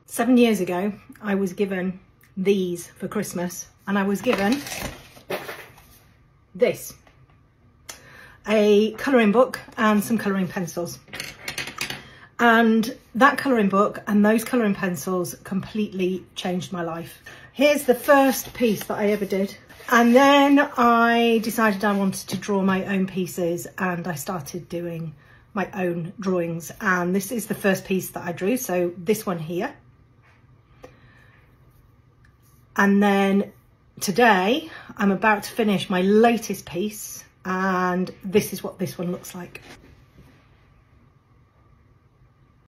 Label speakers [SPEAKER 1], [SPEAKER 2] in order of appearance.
[SPEAKER 1] 7 years ago, I was given these for Christmas, and I was given this, a colouring book and some colouring pencils. And that colouring book and those colouring pencils completely changed my life. Here's the first piece that I ever did. And then I decided I wanted to draw my own pieces, and I started doing my own drawings. And this is the first piece that I drew. So this one here. And then today I'm about to finish my latest piece, and this is what this one looks like.